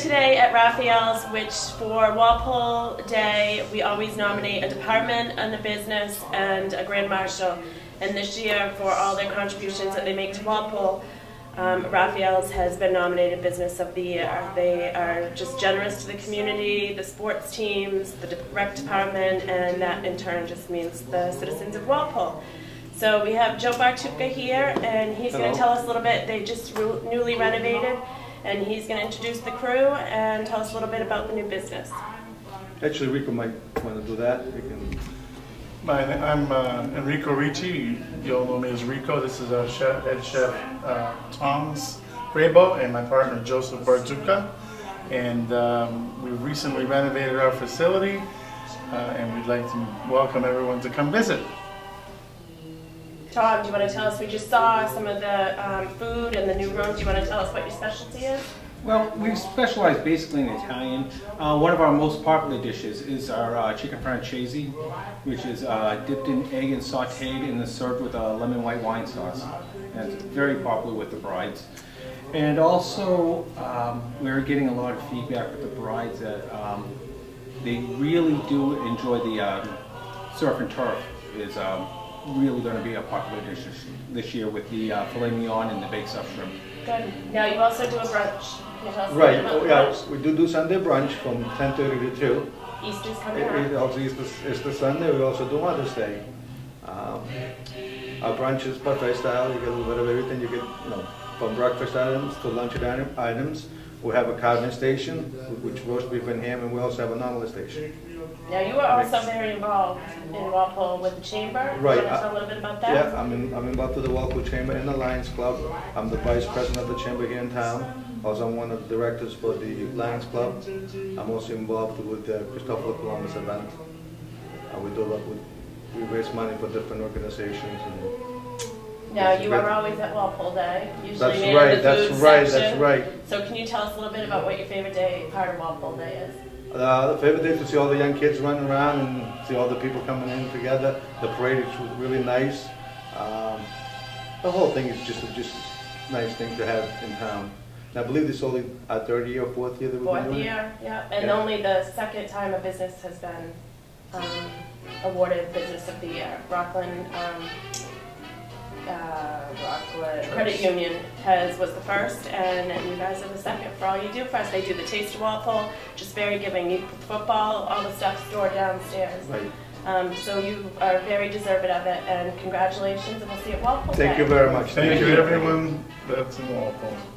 today at Raffael's, which for Walpole Day, we always nominate a department and a business and a grand marshal. And this year, for all their contributions that they make to Walpole, Raffael's has been nominated Business of the Year. They are just generous to the community, the sports teams, the rec department, and that in turn just means the citizens of Walpole. So we have Joe Bartuka here, and he's going to tell us a little bit. They just newly renovated, and he's going to introduce the crew and tell us a little bit about the new business. Actually, Rico might want to do that. You can... I'm Enrico Ricci. You all know me as Rico. This is our head chef Tom's Rabo and my partner Joseph Bartuka. And we've recently renovated our facility, and we'd like to welcome everyone to come visit. Tom, do you want to tell us, we just saw some of the food and the new room. Do you want to tell us what your specialty is? Well, we specialize basically in Italian. One of our most popular dishes is our chicken francese, which is dipped in egg and sauteed and then served with a lemon white wine sauce. And it's very popular with the brides. And also, we're getting a lot of feedback with the brides that they really do enjoy the surf and turf. Is really going to be a popular dish this year with the filet mignon and the baked stuffed shrimp. Good. Now you also do a brunch. Can you tell us Right. about Yeah, we do Sunday brunch from 10:30 to 2. Easter's coming up. Also Easter Sunday. We also do Mother's Day. Our brunch is buffet style. You get a little bit of everything. You get, from breakfast items to lunch items. We have a carving station, which roast beef and ham, and we also have a non-list station. Now you are also very involved in Walpole with the Chamber. Right. You want to tell a little bit about that? Yeah, I'm involved with the Walpole Chamber and the Lions Club. I'm the vice president of the Chamber here in town. Also, I'm one of the directors for the Lions Club. I'm also involved with the Christopher Columbus event. We do a lot we raise money for different organizations. Now you are always at Walpole Day. Usually That's in right. the That's food right. section. That's right. So can you tell us a little bit about what your favorite part of Walpole Day is? The favorite day is to see all the young kids running around and see all the people coming in together. The parade is really nice. The whole thing is just a nice thing to have in town. And I believe this is only our third year or fourth year that we've been doing it. Fourth year, yeah. And only the second time a business has been awarded Business of the Year. Rockland Credit Union was the first, and you guys are the second for all you do for us. They do the Taste of Walpole, just very giving. You football, all the stuff stored downstairs. Right. So you are very deserving of it, and congratulations, and we'll see you at Walpole Thank Day. you very much. Thank you everyone that's in Walpole.